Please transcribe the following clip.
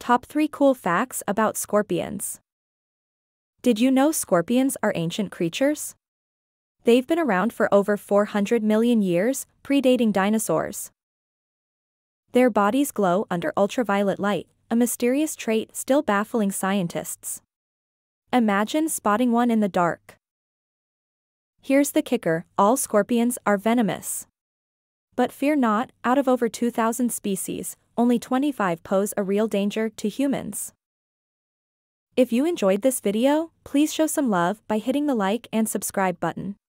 Top 3 cool facts about scorpions. Did you know scorpions are ancient creatures? They've been around for over 400 million years, predating dinosaurs. Their bodies glow under ultraviolet light, a mysterious trait still baffling scientists. Imagine spotting one in the dark. Here's the kicker: all scorpions are venomous. But fear not, out of over 2,000 species, only 25 pose a real danger to humans. If you enjoyed this video, please show some love by hitting the like and subscribe button.